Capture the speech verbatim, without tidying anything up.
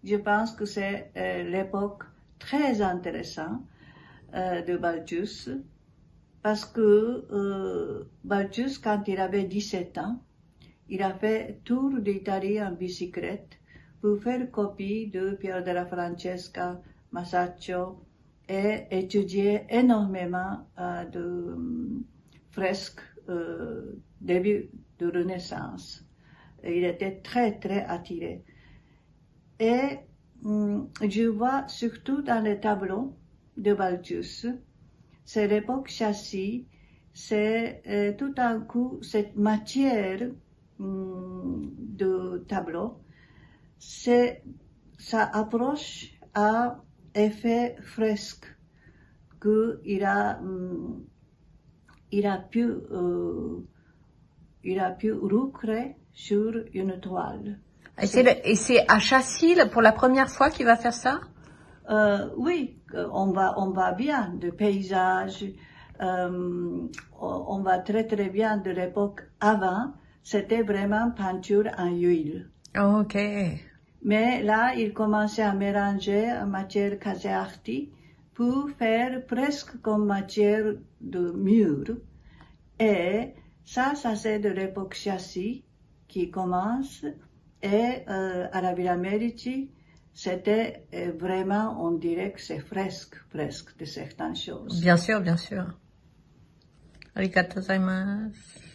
je pense que c'est euh, l'époque très intéressante euh, de Balthus, parce que euh, Balthus, quand il avait dix-sept ans, il a fait tour d'Italie en bicyclette pour faire copie de Piero della Francesca, Masaccio, et étudier énormément euh, de euh, fresques euh, début de Renaissance. Et il était très très attiré. Et hum, je vois surtout dans les tableaux de Balthus, c'est l'époque châssis, c'est euh, tout d'un coup cette matière hum, de tableau, c'est, ça approche à effet fresque qu'il a, hum, il a pu, euh, il a pu recréer sur une toile. Et c'est, le, et c'est à Châssis pour la première fois qu'il va faire ça? Euh, oui, on va, on va bien de paysages, euh, on va très très bien de l'époque avant, c'était vraiment peinture en huile. Oh, ok. Mais là, il commençait à mélanger en matière casearti pour faire presque comme matière de mur. Et ça, ça c'est de l'époque châssis qui commence. Et euh, à la Villa Medici, c'était euh, vraiment, on dirait que c'est fresque, presque, de certaines choses. Bien sûr, bien sûr. Arigato gozaimasu.